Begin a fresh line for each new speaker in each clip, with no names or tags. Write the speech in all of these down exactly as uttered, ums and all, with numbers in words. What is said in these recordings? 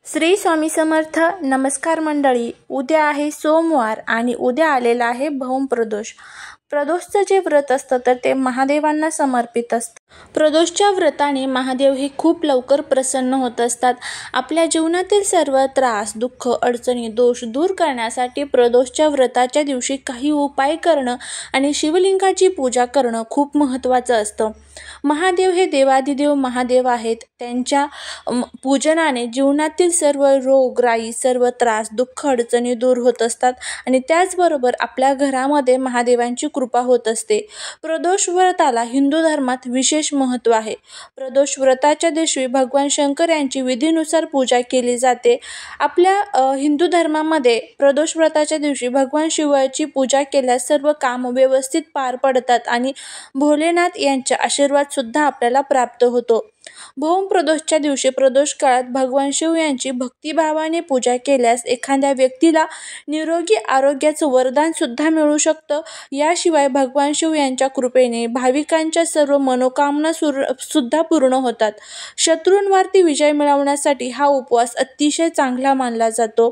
श्री स्वामी समर्थ. नमस्कार मंडळी. उद्या आहे सोमवार आणि उद्या आलेला आहे भौमप्रदोष. प्रदोषचं जे व्रत असतं तर ते महादेवांना समर्पित असतं. प्रदोषच्या व्रताने महादेव हे खूप लवकर प्रसन्न होत असतात. आपल्या जीवनातील सर्व त्रास, दुःख, अडचणी, दोष दूर करण्यासाठी प्रदोषच्या व्रताच्या दिवशी काही उपाय करणं आणि शिवलिंगाची पूजा करणं खूप महत्त्वाचं असतं. महादेव हे देवाधिदेव महादेव आहेत. त्यांच्या पूजनाने जीवनातील सर्व रोगराई, सर्व त्रास, दुःख, अडचणी दूर होत असतात आणि त्याचबरोबर आपल्या घरामध्ये महादेवांची कृपा होत असते. प्रदोष व्रताला हिंदू धर्मात विशेष महत्त्व आहे. प्रदोष व्रताच्या दिवशी भगवान शंकर यांची विधीनुसार पूजा केली जाते. आपल्या हिंदू धर्मामध्ये प्रदोष व्रताच्या दिवशी भगवान शिवाची पूजा केल्यास सर्व काम व्यवस्थित पार पडतात आणि भोलेनाथ यांचा आशीर्वाद सुद्धा आपल्याला प्राप्त होतो. भौमप्रदोषच्या दिवशी प्रदोष काळात भगवान शिव यांची भक्तिभावाने पूजा केल्यास एखाद्या व्यक्तीला निरोगी आरोग्याचं वरदान सुद्धा मिळू शकतं. याशिवाय भगवान शिव यांच्या कृपेने भाविकांच्या सर्व मनोकामना सुद्धा पूर्ण होतात. शत्रूंवरती विजय मिळवण्यासाठी हा उपवास अतिशय चांगला मानला जातो.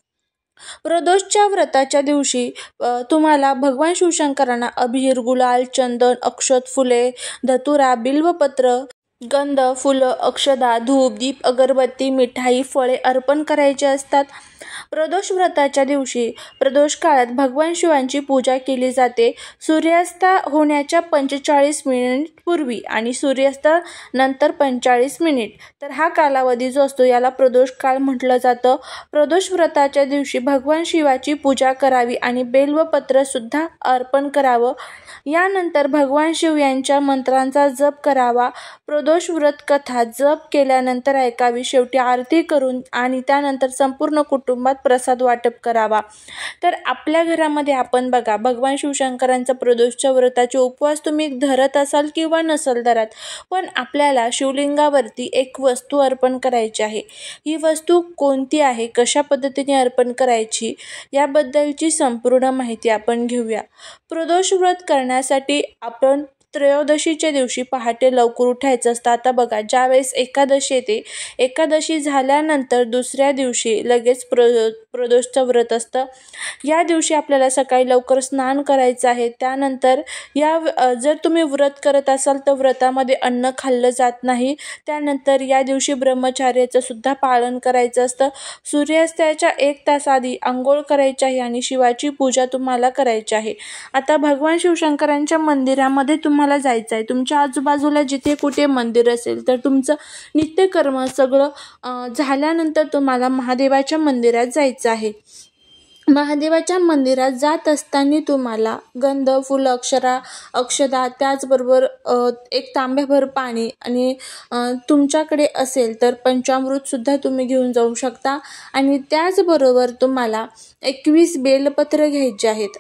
प्रदोषच्या व्रताच्या दिवशी तुम्हाला भगवान शिवशंकरांना अबीर, गुलाल, चंदन, अक्षत, फुले, धतुरा, बिल्वपत्र, गंध, फुलं, अक्षदा, धूप, दीप, अगरबत्ती, मिठाई, फळे अर्पण करायचे असतात. प्रदोष व्रताच्या दिवशी प्रदोष काळात भगवान शिवांची पूजा केली जाते. सूर्यास्त होण्याच्या पंचेचाळीस मिनिट पूर्वी आणि सूर्यास्त नंतर पंचेचाळीस मिनिट तर हा कालावधी जो असतो याला प्रदोष काळ म्हटलं जातं. प्रदोष व्रताच्या दिवशी भगवान शिवाची पूजा करावी आणि बेलवपत्र सुद्धा अर्पण करावं. यानंतर भगवान शिव यांच्या मंत्रांचा जप करावा. प्रदोष व्रत कथा जप केल्यानंतर ऐकावी. शेवटी आरती करून आणि त्यानंतर संपूर्ण कुटुंबात प्रसाद वाटप करावा. तर आपल्या घरामध्ये आपण बघा भगवान शिवशंकरांचा प्रदोषच्या व्रताचे उपवास तुम्ही धरत असाल किंवा नसाल धरत, पण आपल्याला शिवलिंगावरती एक वस्तू अर्पण करायची आहे. ही वस्तू कोणती आहे, कशा पद्धतीने अर्पण करायची याबद्दलची संपूर्ण माहिती आपण घेऊया. प्रदोष व्रत करण्यासाठी आपण त्रयोदशीच्या दिवशी पहाटे लवकर उठायचं असतं. आता बघा ज्यावेळेस एकादशी येते, एकादशी झाल्यानंतर दुसऱ्या दिवशी लगेच प्र प्रदोषचं व्रत असतं. या दिवशी आपल्याला सकाळी लवकर स्नान करायचं आहे. त्यानंतर या जर तुम्ही व्रत करत असाल तर व्रतामध्ये अन्न खाल्लं जात नाही. त्यानंतर या दिवशी ब्रह्मचर्याचं सुद्धा पालन करायचं असतं. सूर्यास्ताच्या एक तास आधी आंघोळ करायची आहे आणि शिवाची पूजा तुम्हाला करायची आहे. आता भगवान शिवशंकरांच्या मंदिरामध्ये तुम्हाला मला जायचं आहे. तुमच्या आजूबाजूला जिथे कुठे मंदिर असेल तर तुमचं नित्यकर्म सगळं झाल्यानंतर तुम्हाला महादेवाच्या मंदिरात जायचं आहे. महादेवाच्या मंदिरात जात असताना तुम्हाला गंध, फुलं, अक्षरा, अक्षदा, त्याचबरोबर एक तांब्याभर पाणी आणि तुमच्याकडे असेल तर पंचामृत सुद्धा तुम्ही घेऊन जाऊ शकता. आणि त्याचबरोबर तुम्हाला एकवीस बेलपत्र घ्यायचे आहेत.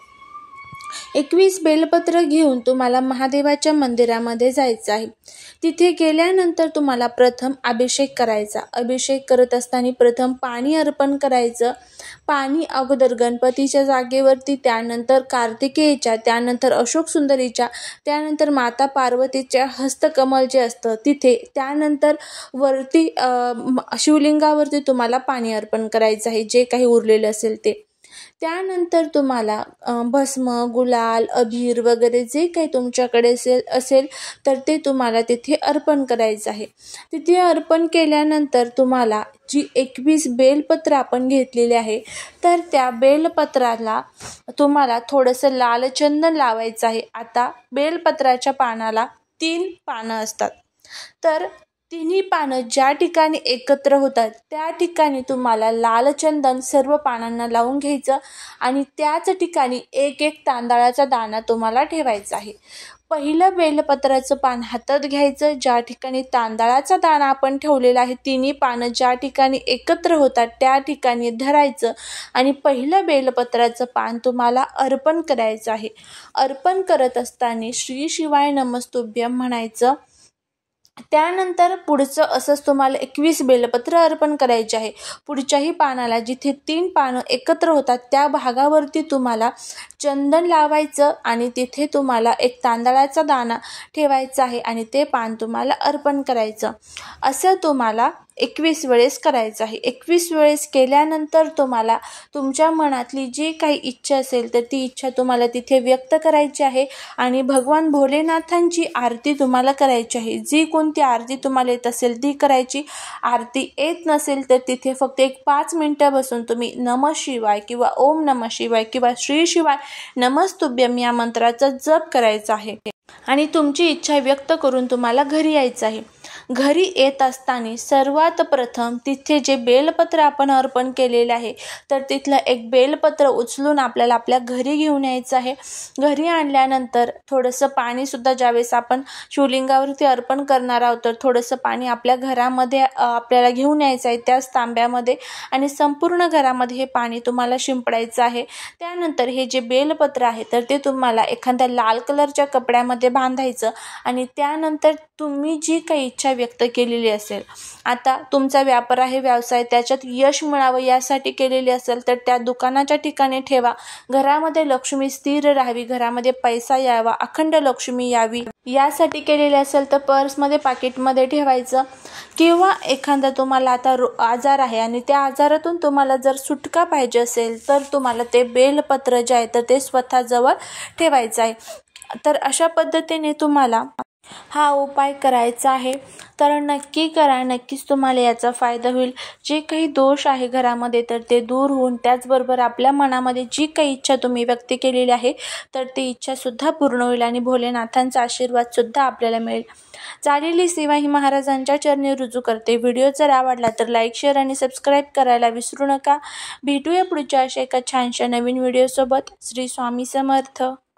एकवीस बेलपत्र घेऊन तुम्हाला महादेवाच्या मंदिरामध्ये जायचं आहे. तिथे गेल्यानंतर तुम्हाला प्रथम अभिषेक करायचा. अभिषेक करत असताना प्रथम पाणी अर्पण करायचं. पाणी अगोदर गणपतीच्या जागेवरती, त्यानंतर कार्तिकेयच्या, त्यानंतर अशोक सुंदरीच्या, त्यानंतर माता पार्वतीच्या हस्तकमल जे असतं तिथे, त्यानंतर वरती शिवलिंगावरती तुम्हाला पाणी अर्पण करायचं आहे जे काही उरलेलं असेल ते. त्यानंतर तुम्हाला भस्म, गुलाल, अबीर वगैरे जे काही तुमच्याकडे असेल असेल तर ते तुम्हाला तिथे अर्पण करायचं आहे. तिथे अर्पण केल्यानंतर तुम्हाला जी एकवीस बेलपत्र आपण घेतलेली आहे तर त्या बेलपत्राला तुम्हाला थोडंसं लाल चंदन लावायचं आहे. आता बेलपत्राच्या पानाला तीन पानं असतात. तर तिन्ही पानं ज्या ठिकाणी एकत्र होतात त्या ठिकाणी तुम्हाला लाल चंदन सर्व पानांना लावून घ्यायचं आणि त्याच ठिकाणी एक एक तांदळाचा दाणा तुम्हाला ठेवायचा आहे. पहिलं बेलपत्राचं पान हातात घ्यायचं. ज्या ठिकाणी तांदळाचा दाणा आपण ठेवलेला आहे तिन्ही पानं ज्या ठिकाणी एकत्र होतात त्या ठिकाणी धरायचं आणि पहिलं बेलपत्राचं पान तुम्हाला अर्पण करायचं आहे. अर्पण करत असताना श्री शिवाय नमस्तुभ्यं म्हणायचं. त्यानंतर पुढचं असंच तुम्हाला एकवीस बेलपत्र अर्पण करायचे आहे. पुढच्याही पानाला जिथे तीन पानं एकत्र होतात त्या भागावरती तुम्हाला चंदन लावायचं आणि तिथे तुम्हाला एक तांदळाचा दाणा ठेवायचा आहे आणि ते पान तुम्हाला अर्पण करायचं. असं तुम्हाला एकवीस वेळेस करायचं आहे. एकवीस वेळेस केल्यानंतर तुम्हाला तुमच्या मनातली जी काही इच्छा असेल तर ती इच्छा तुम्हाला तिथे व्यक्त करायची आहे आणि भगवान भोलेनाथांची आरती तुम्हाला करायची आहे. जी कोणती आरती तुम्हाला येत असेल ती करायची. आरती येत नसेल तर तिथे फक्त एक पाच मिनिटं बसून तुम्ही नमः शिवाय किंवा ओम नमः शिवाय किंवा श्री शिवाय नमस्तुभ्यम या मंत्राचा जप करायचा आहे आणि तुमची इच्छा व्यक्त करून तुम्हाला घरी यायचं आहे. घरी येत असताना सर्वात प्रथम तिथे जे बेलपत्र आपण अर्पण केलेले आहे तर तिथलं एक बेलपत्र उचलून आपल्याला आपल्या घरी घेऊन यायचं आहे. घरी आणल्यानंतर थोडंसं पाणीसुद्धा ज्यावेळेस आपण शिवलिंगावरती अर्पण करणार आहोत तर थोडंसं पाणी आपल्या घरामध्ये आपल्याला घेऊन यायचं आहे त्याच तांब्यामध्ये आणि संपूर्ण घरामध्ये हे पाणी तुम्हाला शिंपडायचं आहे. त्यानंतर हे जे बेलपत्र आहे तर ते तुम्हाला एखाद्या लाल कलरच्या कपड्यामध्ये बांधायचं आणि त्यानंतर तुम्ही जी काही इच्छा व्यक्त केलेली असेल, आता तुमचा व्यापार आहे, व्यवसाय, त्याच्यात यश मिळावं यासाठी केलेली असेल तर त्या दुकानाच्या ठिकाणी ठेवा. घरामध्ये लक्ष्मी स्थिर राहावी, घरामध्ये पैसा यावा, अखंड लक्ष्मी यावी यासाठी केलेले असेल तर पर्समध्ये पाकिटमध्ये ठेवायचं. किंवा एखादा तुम्हाला आता रो आजार आहे आणि त्या आजारातून तुम्हाला जर सुटका पाहिजे असेल तर तुम्हाला ते बेलपत्र जे आहे तर ते स्वतःजवळ ठेवायचं आहे. तर अशा पद्धतीने तुम्हाला हा उपाय करायचा आहे. तर नक्की करा, नक्कीच तुम्हाला याचा फायदा होईल. जे काही दोष आहे घरामध्ये तर ते दूर होऊन त्याचबरोबर आपल्या मनामध्ये जी काही इच्छा तुम्ही व्यक्त केलेली आहे तर ती इच्छासुद्धा पूर्ण होईल आणि भोलेनाथांचा आशीर्वादसुद्धा आपल्याला मिळेल. झालेली सेवा ही महाराजांच्या चरणी रुजू करते. व्हिडिओ जर आवडला तर लाईक, शेअर आणि सबस्क्राईब करायला विसरू नका. भेटूया पुढच्या अशा एका छानशा नवीन व्हिडिओसोबत. श्री स्वामी समर्थ.